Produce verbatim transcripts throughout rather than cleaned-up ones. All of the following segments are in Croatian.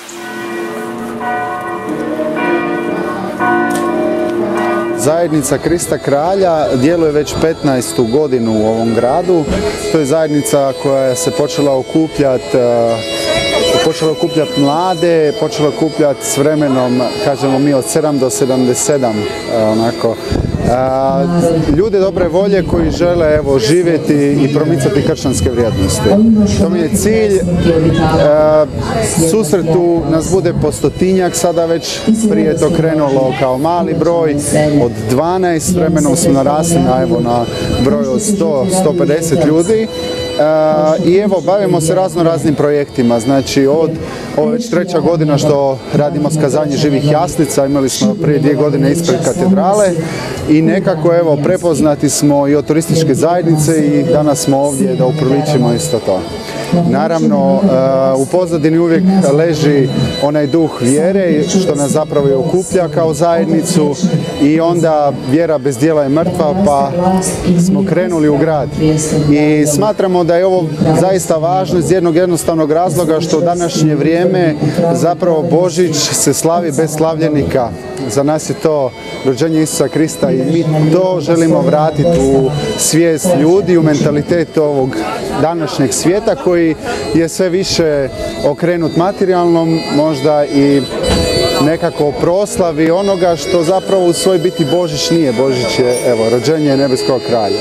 Zajednica Krista Kralja djeluje već petnaestu godinu u ovom gradu. To je zajednica koja se počela okupljati počela okupljati mlade, počela okupljati s vremenom, kažemo mi, od sedam do sedamdeset sedam, onako. Ljude dobre volje koji žele, evo, živjeti i promicati kršćanske vrijednosti. To mi je cilj. Susretu nas bude po stotinjak, sada već prije je to krenulo kao mali broj od dvanaest, vremenom smo narasli na, evo, na broj od sto do sto pedeset ljudi. Uh, I evo, bavimo se razno raznim projektima, znači od, ovo već treća godina što radimo skazanje živih jaslica, imali smo prije dvije godine ispred katedrale i nekako, evo, prepoznati smo i od turističke zajednice i danas smo ovdje da upriličimo isto to. Naravno, uh, u pozadini uvijek leži onaj duh vjere što nas zapravo i okuplja kao zajednicu i onda vjera bez djela je mrtva, pa smo krenuli u grad. I smatramo da je ovo zaista važno iz jednog jednostavnog razloga što u današnje vrijeme zapravo Božić se slavi bez slavljenika. Za nas je to rođenje Isusa Krista i mi to želimo vratiti u svijest ljudi, u mentalitet ovog današnjeg svijeta koji je sve više okrenut materijalnom, možda i nekako proslavi onoga što zapravo u svoj biti Božić nije. Božić je, evo, rođenje nebeskog kralja.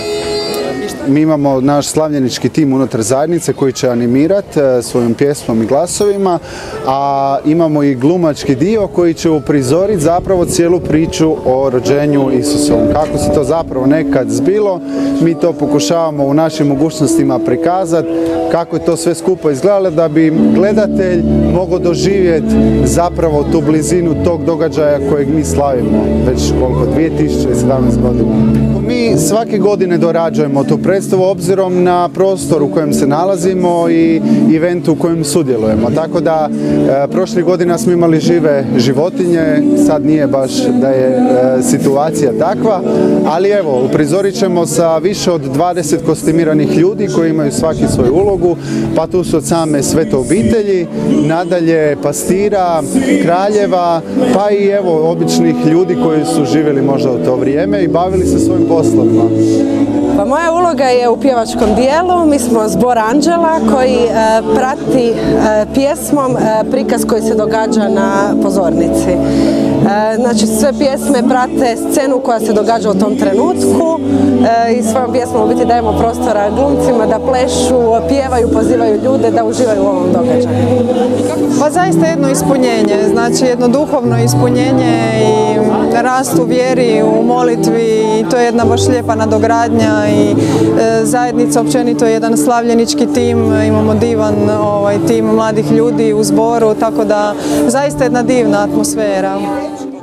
Mi imamo naš slavljenički tim unutar zajednice koji će animirati svojom pjesmom i glasovima, a imamo i glumački dio koji će uprizoriti zapravo cijelu priču o rođenju Isusovom. Kako se to zapravo nekad zbilo, mi to pokušavamo u našim mogućnostima prikazati, kako je to sve skupo izgledalo da bi gledatelj mogao doživjeti zapravo tu blizinu tog događaja kojeg mi slavimo već koliko, dvije tisuće sedamnaeste. godina. Mi svake godine dorađujemo tu predstavu obzirom na prostor u kojem se nalazimo i eventu u kojem sudjelujemo. Tako da e, prošlih godina smo imali žive životinje, sad nije baš da je e, situacija takva, ali evo, uprizorit ćemo sa više od dvadeset kostimiranih ljudi koji imaju svaki svoju ulogu, pa tu su od same svete obitelji, nadalje pastira, kraljeva, pa i evo običnih ljudi koji su živjeli možda u to vrijeme i bavili se svojim poslovima. Pa moja uloga je u pjevačkom dijelu. Mi smo zbor anđela koji e, prati e, pjesmom e, prikaz koji se događa na pozornici. E, znači sve pjesme prate scenu koja se događa u tom trenutku e, i svojom pjesmom u biti dajemo prostora glumcima da plešu, pjevaju, pozivaju ljude da uživaju u ovom događaju. Pa zaista jedno ispunjenje, znači jedno duhovno ispunjenje i rast u vjeri, u molitvi i to je jedna baš lijepa nadogradnja i e, zajednica općenito je jedan slavljenički tim, imamo divan ovaj, tim mladih ljudi u zboru, tako da zaista jedna divna atmosfera.